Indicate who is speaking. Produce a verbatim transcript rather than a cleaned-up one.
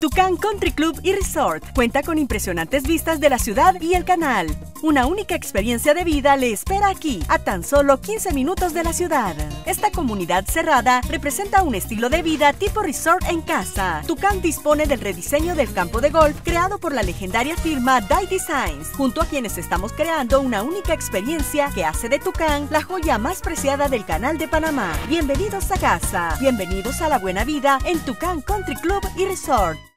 Speaker 1: Tucán Country Club y Resort cuenta con impresionantes vistas de la ciudad y el canal. Una única experiencia de vida le espera aquí, a tan solo quince minutos de la ciudad. Esta comunidad cerrada representa un estilo de vida tipo resort en casa. Tucán dispone del rediseño del campo de golf creado por la legendaria firma Dye Designs, junto a quienes estamos creando una única experiencia que hace de Tucán la joya más preciada del Canal de Panamá. Bienvenidos a casa, bienvenidos a la buena vida en Tucán Country Club y Resort.